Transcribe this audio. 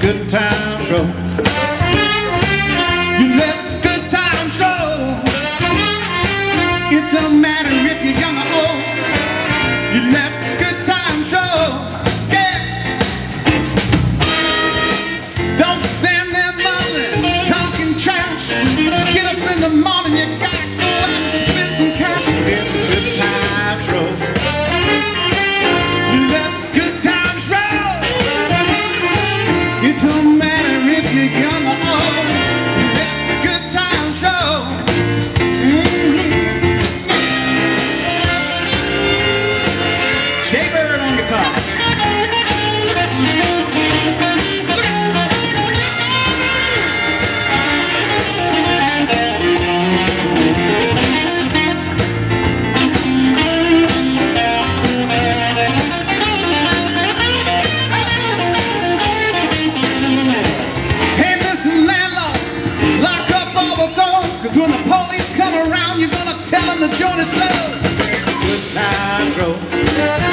good times roll. You let good times roll. It don't matter if you're young or old. You let good times roll. Yeah. Don't stand there mumbling, talking trash. Get up in the morning, you gotta go out and spend some cash. Let good times roll. You let good times roll. It don't matter if you're young or old. You let good times roll. Jay Bird on guitar. Cause when the police come around, you're gonna tell them the joint is closed. Good times roll.